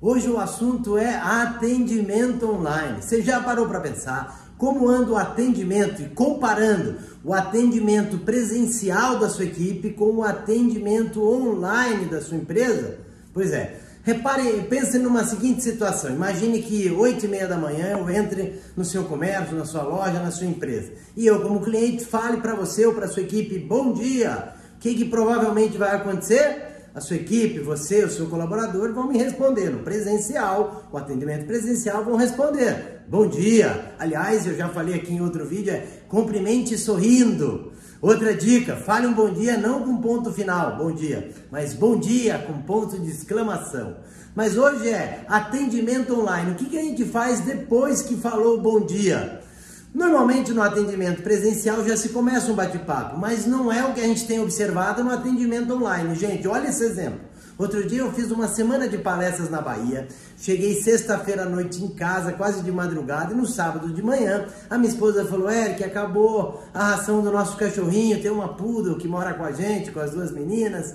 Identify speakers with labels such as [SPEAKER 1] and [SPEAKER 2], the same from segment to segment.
[SPEAKER 1] Hoje o assunto é atendimento online. Você já parou para pensar como anda o atendimento e comparando o atendimento presencial da sua equipe com o atendimento online da sua empresa? Pois é. Repare, pense numa seguinte situação. Imagine que 8h30 da manhã eu entre no seu comércio, na sua loja, na sua empresa. E eu, como cliente, fale para você ou para sua equipe, bom dia. O que provavelmente vai acontecer? A sua equipe, você, o seu colaborador vão me responder no presencial, o atendimento presencial vão responder. Bom dia. Aliás, eu já falei aqui em outro vídeo, cumprimente sorrindo. Outra dica, fale um bom dia não com ponto final, bom dia, mas bom dia com ponto de exclamação. Mas hoje é atendimento online. O que a gente faz depois que falou bom dia? Normalmente no atendimento presencial já se começa um bate-papo, mas não é o que a gente tem observado no atendimento online. Gente, olha esse exemplo. Outro dia eu fiz uma semana de palestras na Bahia, cheguei sexta-feira à noite em casa, quase de madrugada, e no sábado de manhã a minha esposa falou, Eric, acabou a ração do nosso cachorrinho, tem uma poodle que mora com a gente, com as duas meninas,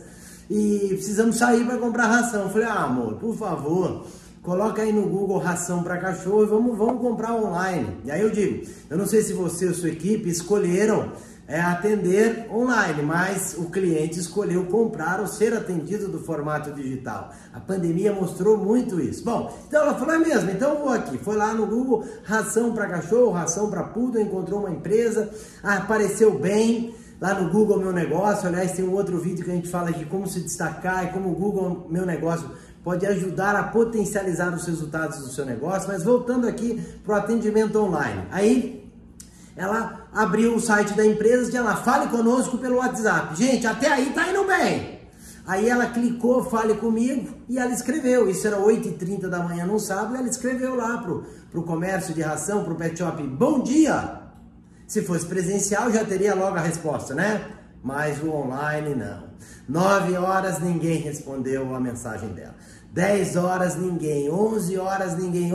[SPEAKER 1] e precisamos sair para comprar ração. Eu falei, amor, por favor, coloca aí no Google ração para cachorro e vamos comprar online. E aí eu digo, eu não sei se você ou sua equipe escolheram atender online, mas o cliente escolheu comprar ou ser atendido do formato digital. A pandemia mostrou muito isso. Bom, então ela falou, é mesmo, então eu vou aqui. Foi lá no Google, ração para cachorro, ração para poodle, encontrou uma empresa, apareceu bem. Lá no Google Meu Negócio, aliás, tem um outro vídeo que a gente fala de como se destacar e como o Google Meu Negócio pode ajudar a potencializar os resultados do seu negócio. Mas voltando aqui para o atendimento online. Aí ela abriu o site da empresa, tinha lá, fale conosco pelo WhatsApp. Gente, até aí tá indo bem. Aí ela clicou, fale comigo, e ela escreveu. Isso era 8h30 da manhã no sábado, e ela escreveu lá pro comércio de ração, pro pet shop, bom dia. Se fosse presencial, já teria logo a resposta, né? Mas o online não. 9 horas ninguém respondeu a mensagem dela. 10 horas ninguém. 11 horas ninguém.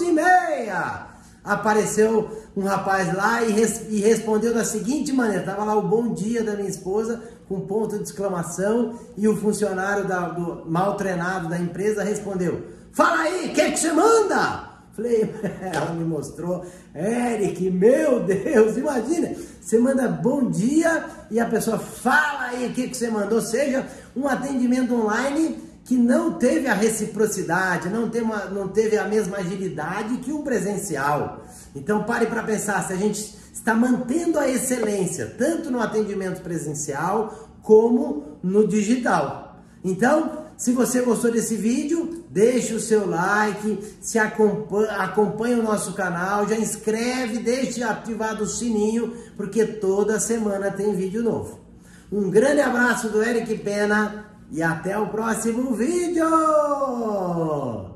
[SPEAKER 1] 11h30 apareceu um rapaz lá e respondeu da seguinte maneira. Tava lá o bom dia da minha esposa com ponto de exclamação e o funcionário do mal treinado da empresa respondeu, fala aí, o que você manda? Falei, ela me mostrou, Eric, meu Deus, imagina, você manda bom dia e a pessoa fala aí o que você mandou, ou seja, um atendimento online que não teve a reciprocidade, não teve a mesma agilidade que um presencial. Então pare para pensar, se a gente está mantendo a excelência, tanto no atendimento presencial como no digital. Então, se você gostou desse vídeo, deixe o seu like, acompanhe o nosso canal, já inscreve, deixe ativado o sininho, porque toda semana tem vídeo novo. Um grande abraço do Eric Pena e até o próximo vídeo!